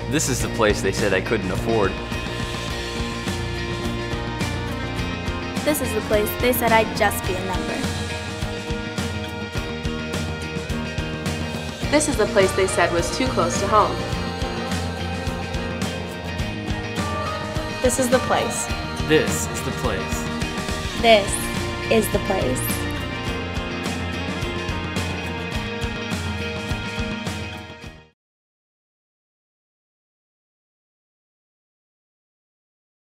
This is the place they said I couldn't afford. This is the place they said I'd just be a number. This is the place they said was too close to home. This is the place. This is the place. This is the place.